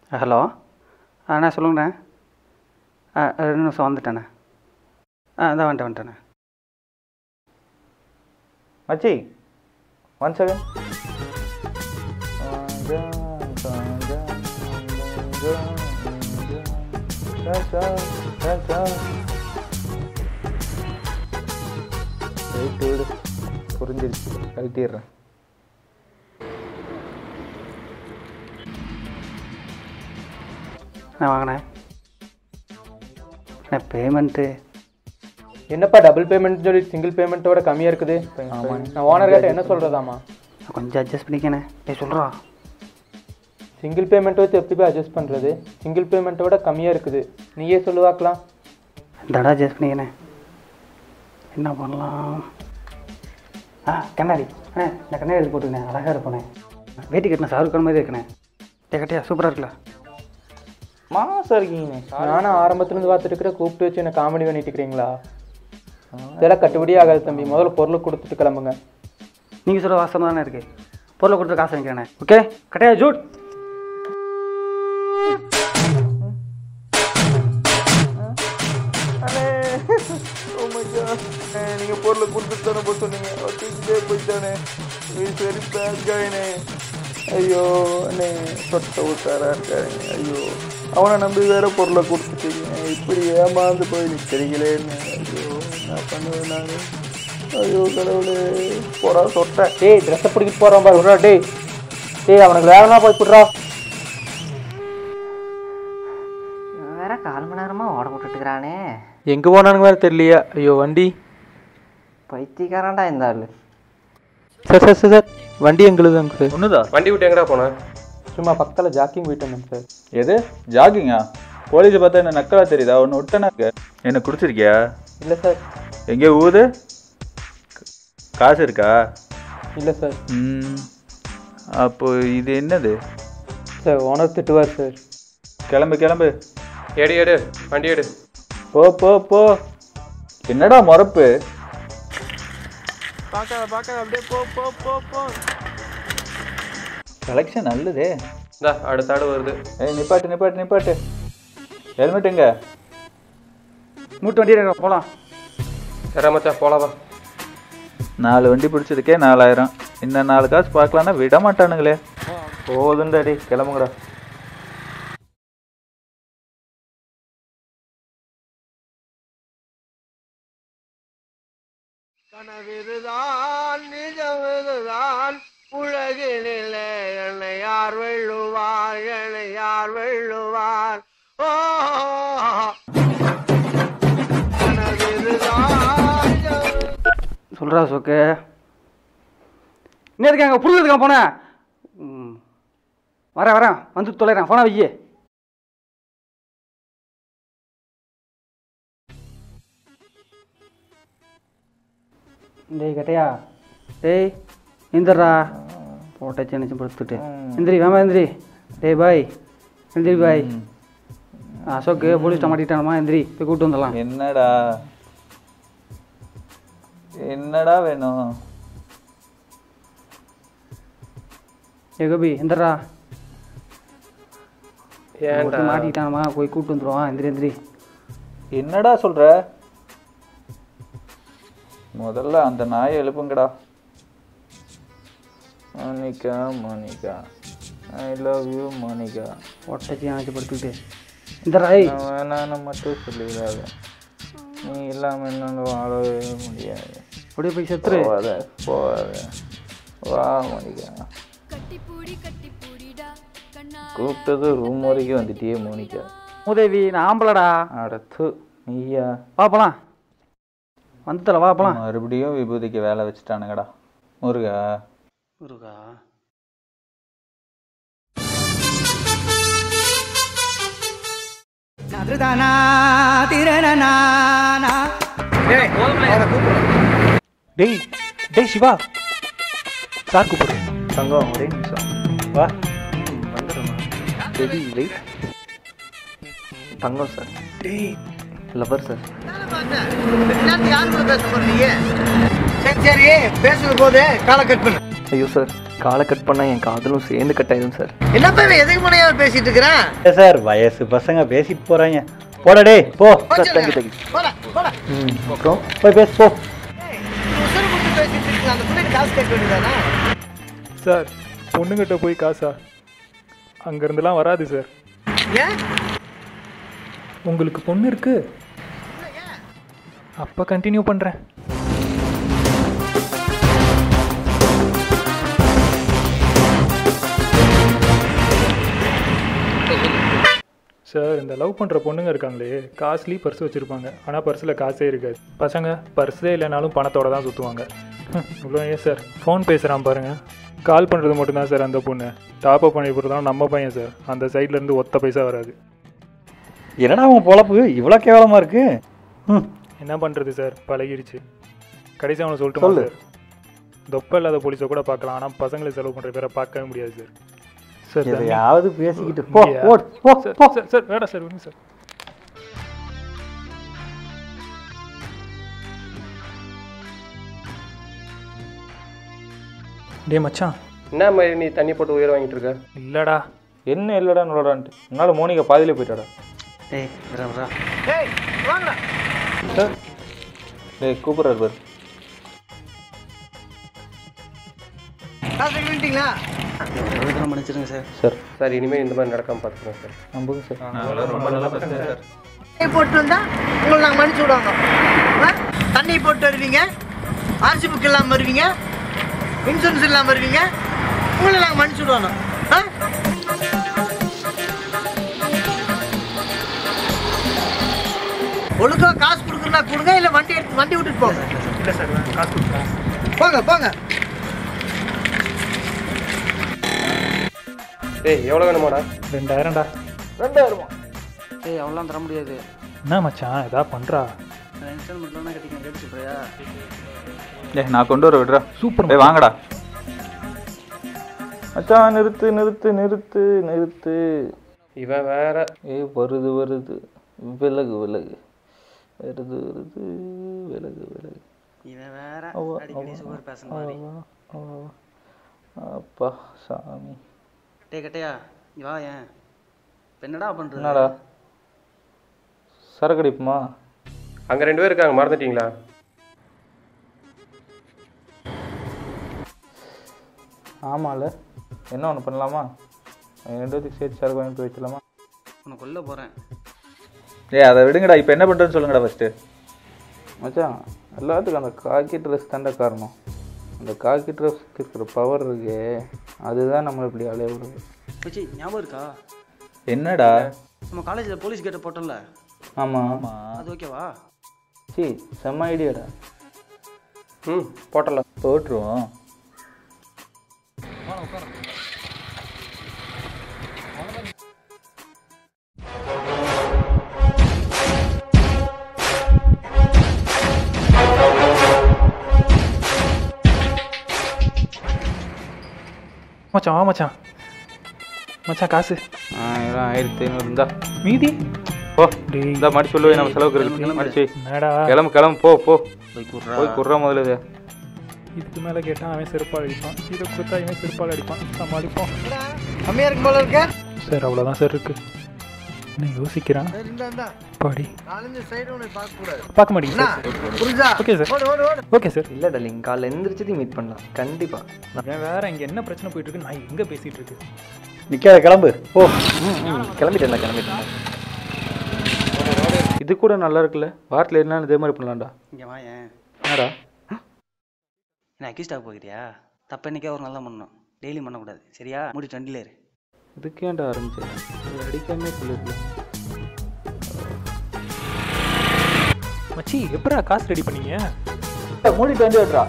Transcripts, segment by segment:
Hello அண்ணா சொல்லுங்கண்ணே. 2 நிமிஷம் வந்துட்டேண்ணே. இதான் வந்துட்டேண்ணே. மச்சி 1 செகண்ட். புரிஞ்சிருச்சு, கழட்டிடுறேன். நான் வாங்கினேன் பேமெண்ட்டு. என்னப்பா டபுள் பேமெண்ட் சொல்லி சிங்கிள் பேமெண்ட்டோட கம்மியாக இருக்குது? நான் ஓனர் கிட்ட என்ன சொல்கிறதாம்மா? கொஞ்சம் அட்ஜஸ்ட் பண்ணிக்கண்ணே. சொல்கிறா சிங்கிள் பேமெண்ட்டை வச்சு எப்படி அட்ஜஸ்ட் பண்ணுறது? சிங்கிள் பேமெண்ட்டோட கம்மியாக இருக்குது, நீயே சொல்லுவாக்கலாம். தடா அட்ஜஸ்ட் பண்ணிக்கண்ணே. என்ன பண்ணலாம்? கண்ணாடி அண்ணே, இந்த கண்ணாடி எடுத்து போட்டுக்கண்ணே, அழகாக இருப்பேண்ணே. வேட்டி கட்டின ஷாருக்கான் மாதிரி இருக்கண்ணே. கட்டியா சூப்பராக இருக்குல்ல? மாசம் இருக்கீங்கண்ணே. நானும் ஆரம்பத்துலேருந்து பார்த்துட்டு இருக்கிற, கூப்பிட்டு வச்சு என்ன காமெடி பண்ணிட்டு இருக்கிறீங்களா? இதெல்லாம் கட்டுப்படியே ஆகாது தம்பி. முதல்ல பொருளை கொடுத்துட்டு கிளம்புங்க. நீங்கள் சொல்ல வாசம் தானே இருக்குது. பொருளை கொடுத்து காசு வாங்கிக்கிறேண்ணே. ஓகே கட்டையா ஜூட். நீங்கள் பொருளை கொடுத்துட்டு தானே போய் சொன்னீங்க. தூக்கிட்டே போயிட்டானே. சரி பேங்காயினே. ஐயோ அண்ணே, சொட்ட ஊட்டாரா இருக்காருங்க. ஐயோ, அவனை நம்பி வேற பொருளை கொடுத்துட்டீங்க. இப்படி ஏமாந்து போய் நிற்கிறீங்களேன்னு. ஐயோ என்ன பண்ணுவேன் நான்? ஐயோ கடவுளே, போறா சொட்டேன். டேய் ட்ரெஸ்ஸை பிடிக்கிட்டு போகிறான் பாரு. விட்றா டேய். டேய் அவனுக்கு வேகமாக போய் விட்றா. வேற 4 மணி நேரமாக ஓட விட்டுட்டுக்கிறானே. எங்கே போனானுங்க வேறு தெரியலையா? ஐயோ வண்டி பைத்தியக்காரன்டா இந்த ஆள். சார் வண்டி எங்களுது சார். ஒன்றுதான். வண்டி விட்டு எங்கடா போனேன்? சும்மா பக்கத்தில் ஜாக்கிங் போயிட்டு வந்தேன் சார். எது ஜாகிங்கா? போலீஸை பார்த்தா என்ன நக்கலா தெரியுதா? ஒன்று விட்டேனா? என்ன குடிச்சிருக்கியா? இல்லை சார். எங்கே ஊது? காசு இருக்கா? இல்லை சார். அப்போ இது என்னது சார்? Owner திட்டுவார் sir. கிளம்பு கிளம்பு. எடு வண்டி எடு. போ போ போ. என்னடா மொறப்பு? பார்க்காத அப்படியே போ போ போ போ. கலெக்ஷன் நல்லதே. இந்தா அடுத்த ஆடு வருது. நிப்பாட்டு நிப்பாட்டு நிப்பாட்டு. ஹெல்மெட் எங்க? மூட்டு வண்டி போகலாம். சரி மச்சா போலாவா? 4 வண்டி பிடிச்சதுக்கே 4000. இன்னும் 4 காசு பார்க்கலான்னா விட மாட்டானுங்களே. போதுண்டாடி, கிளம்புங்கடா. கனவிதுதான் நிஜமிதுதான் உலகினிலே என்னை யார் வெல்லுவார், என்னை யார் வெல்லுவார்? ஓ சொல்கிறா சோக்கு. இன்னும் இருக்காங்க புரிஞ்சுருக்கான். போனேன் வரேன் வந்து தொலைறேன். போனா வையே. டேய் கட்டையா, டேய் எந்திரா. போட்டாச்சு நினச்சி படுத்துட்டு எந்திரி, வேமா எந்திரி. டேய் பாய் எந்திரி பாய். அசோக்கு போலீஸ்ட்ட மாட்டிட்டானுமா, எந்திரி போய் கூப்பிட்டு வந்துடலாம். என்னடா என்னடா வேணும்? கோபி எந்திரா. ஏன்டா மாட்டிக்கிட்டானுமா, போய் கூப்பிட்டு வந்துடுவான். எந்திரி எந்திரி. என்னடா சொல்ற? முதல்ல அந்த நாயை எழுப்புங்கடா. Monica Monica, I love you Monica. போட்டாச்சு நினச்சி படுத்துக்கிட்டு எந்திரா. வேணான்னு மட்டும் சொல்லிடாத. நீ இல்லாமல் என்னால் வாழவே முடியாது. அப்படியே போய் செத்துரு. போகாத போகாத. வா மோனிகா. கூப்பிட்டது ரூம் வரைக்கும் வந்துட்டியே மோனிகா. உதவி நான் ஆம்பளடா. அடுத்து நீயா? வாப்பலாம் வந்துட்டல, வாப்பலாம். மறுபடியும் விபூதிக்கு வேலை வச்சுட்டானுங்கடா. முருகா முருகா. டேய் டேய் சிவா, சார் கூப்பிடு. தங்கம் ஒரே நிமிஷம் வா. வந்துடுறேன். Baby wait. தங்கம் சார். டேய் லவர் சார். யாரு பேச போறீங்க? சரி பேசுற போது காலை கட் பண்ணு. ஐயோ சார் காலை கட் பண்ணால் என் காதலும் சேர்ந்து கட் ஆயிடும் சார். என்னப்பா இவன் எதுக்கு முனையா பேசிட்டு இருக்கிறான்? சார் வயசு பசங்க பேசிட்டு போறாங்க. போடா டேய் போ. போடா போடா. அப்புறம் போய் பேசு போ. உசுறு கொடுத்து பேசிட்டு இருக்கீங்க, அந்த பிள்ளைக்கு காசு கேட்க வேண்டியதானே? சார் பொண்ணுங்கிட்ட போய் காசா? அங்கேருந்துலாம் வராது சார். ஏன்? உங்களுக்கு பொண்ணு இருக்கு? அப்போ கண்டினியூ பண்ணுறேன். சார் இந்த லவ் பண்ணுற பொண்ணுங்க இருக்காங்களே, காஸ்ட்லி பர்ஸ் வச்சுருப்பாங்க, ஆனால் பர்ஸில் காசே இருக்காது. பசங்க பர்ஸே இல்லைனாலும் பணத்தோடு தான் சுற்றுவாங்க. இவ்வளோ ஏன் சார் ஃபோன் பேசுகிறான் பாருங்கள். கால் பண்ணுறது மட்டும்தான் சார் அந்த பொண்ணு. டாப்அப் பண்ணி போகிறதாலும் நம்ம பையன் சார். அந்த சைட்லேருந்து ஒத்த பைசா வராது. என்னடா உன் பொழப்பு இவ்வளோ கேவலமாக இருக்கு? என்ன பண்ணுறது சார், பழகிடுச்சு. கடைசி அவனை சொல்லிட்டு சார், தொப்பை இல்லாத போலீஸை கூட பார்க்கலாம், ஆனால் பசங்களை செலவு பண்ணுற பேரை பார்க்கவே முடியாது சார். சார் எதையாவது பேசிக்கிட்டு போ போ சார். சார் வேடா சார், விடுங்க சார். டே மச்சான், என்ன மாதிரி நீ தண்ணி போட்டு உயிர் வாங்கிட்டு இருக்க? இல்லைடா. என்ன இல்லைடா நல்லாடான்ட்டு முன்னால் மோனிகா பாதியிலே போயிட்டாடா. டேய் வரா ஏய் வாங்கடா. சார் டேய் கூப்பிட்றாரு பாரு. காசு கேட்டீங்களா? எவ்வளோ மன்னிச்சிருங்க சார். சார் சார் இனிமேல் இந்த மாதிரி நடக்காமல் பார்த்துக்கோங்க சார். நம்புங்க சார். ரொம்ப நல்லா பசங்க சார். தண்ணி போட்டு வந்தா உங்களை நாங்கள் மன்னிச்சு விடுவாங்க. தண்ணி போட்டு வருவீங்க, ஆர்சி புக் இல்லாமல் வருவீங்க, இன்சூரன்ஸ் இல்லாமல் வருவீங்க, உங்களை நாங்கள் மன்னிச்சு விடுவாங்க. ஒழுங்கா காசு கொடுக்குறா கொடுங்க, இல்லை வண்டி விட்டுட்டு போங்க. இல்லை சார் காசு கொடுக்குறேன். போங்க போங்க. டேய் எவ்வளோ வேணுமாடா? 2000டா. 2000 டேய் அவ்வளோலாம் தர முடியாது. என்ன மச்சான் எதா பண்ணுறா? இன்ஸ்டால்மெண்ட்லாம் கட்டிக்க கேட்டு சொல்கிறியா? டேய் நான் கொண்டு வர விடுறா. சூப்பர். டேய் வாங்கடா மச்சான். நிறுத்து நிறுத்து நிறுத்து நிறுத்து. இவன் வேற. வருது வருது விலகு விலகு வருது வருது விலகு விலகு. இவன் வேற அடிக்கடி சுகர் பேசணும் மாதிரி. அப்பா சாமி. டேய் கட்டையா நீ வா. ஏன் என்னடா பண்ணுறது? என்னடா சரக்கு அடிப்புமா? அங்கே 2 பேர் இருக்காங்க, மறந்துட்டீங்களா? ஆமாம்ல. என்ன ஒன்று பண்ணலாமா? 2 பேருக்கு சேர்த்து சரக்கு வாங்கிட்டு வச்சிடலாமா? உன்னை கொல்ல போகிறேன். ஏய் அதை விடுங்கடா. இப்போ என்ன பண்ணுறேன்னு சொல்லுங்கடா ஃபஸ்ட்டு. மச்சான் எல்லாத்துக்கும் அந்த காக்கி ட்ரெஸ் தாண்டா காரணம். அந்த காக்கி ட்ரெஸ்க்கு இருக்கிற பவர் இருக்கு, அதுதான் நம்மளை இப்படி அலைய விடுது. வச்சு ஞாபகம் இருக்கா? என்னடா? நம்ம காலேஜில் போலீஸ் கேட்ட போட்டோம்ல? ஆமாம் ஆமாம். அது ஓகேவா? செம்ம ஐடியாடா. போட்டலாம். போட்டுருவோம். மச்சான் வா மச்சான். மச்சான் காசு 1500 இருந்தா மீதி. ஓ இந்த மாதிரி சொல்லுவேன், நம்ம செலவுக்கு இருக்கு. மடிச்சு என்னடா கிளம்பு கிளம்பு போ போ. போய் குர்றா முதல்ல இது. இதுக்கு மேலே கேட்டால் அவன் செருப்பால் அடிப்பான், இதை கொடுத்தா இவன் செருப்பால் அடிப்பான். சமாளிப்போம். கம்மியாக இருக்கும் போல இருக்க சார். அவ்வளோதான் சார் இருக்கு. என்ன யோசிக்கிறான் பாடி? 4 சைடு உன்னை பார்க்கக்கூடாது. பார்க்க மாட்டீங்களா? புரிஞ்சா? Okay sir. ஓடு ஓடு ஓடு. Okay sir. இல்லை டல்லிங் காலைல எந்திரிச்சதையும் மீட் பண்ணலாம் கண்டிப்பாக. நான் வேற இங்கே என்ன பிரச்சனை போயிட்டு இருக்கு, நான் எங்கே பேசிகிட்டு இருக்கு? நிற்காத கிளம்பு ஓ. கிளம்பிட்டேன்டா கிளம்பிட்டேன். இது கூட நல்லா இருக்குல்ல. வாரத்தில் என்னன்னு இதே மாதிரி பண்ணலாம்டா. இங்கே வா. ஏன் என்னடா என்ன அக்யூஸ்டாக போகிறியா? தப்பு என்னைக்கே ஒரு நல்லா பண்ணணும், டெய்லியும் பண்ணக்கூடாது சரியா? மூடிட்டு வண்டியில் இரு. இதுக்கேண்டா ஆரம்பிச்சேன், அடிக்காமே சொல்லிருக்கேன். மச்சி எப்படா காசு ரெடி பண்ணீங்க? மூடிட்டு வந்து விட்றா.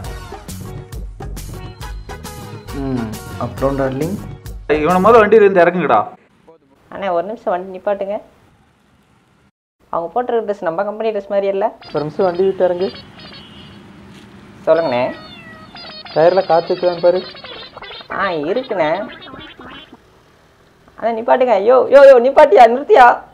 அப்புறம் டார்லிங் இவனை முதல்ல வண்டியிலேருந்து இறக்குங்கடா. அண்ணா ஒரு நிமிஷம் வண்டி நிப்பாட்டுங்க. அவங்க போட்டிருக்க ட்ரெஸ் நம்ம கம்பெனி ட்ரெஸ் மாதிரி இல்லை. ஒரு நிமிஷம் வண்டி விட்டு இறங்கு. சொல்லுங்கண்ணே. டயரில் காற்றுக்குதான் பாரு. இருக்குண்ணே. அண்ணா நிப்பாட்டுங்க. ஐயோ யோ யோ நிப்பாட்டியா, நிறுத்தியா?